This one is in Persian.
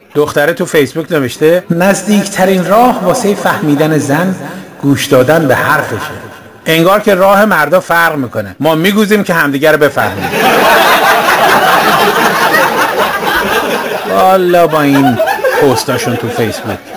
دختره تو فیسبوک نوشته نزدیکترین راه واسه فهمیدن زن گوش دادن به حرفشه. انگار که راه مردا فرق میکنه، ما میگوزیم که همدیگه رو بفهمیم. والا با این پستاشون تو فیسبوک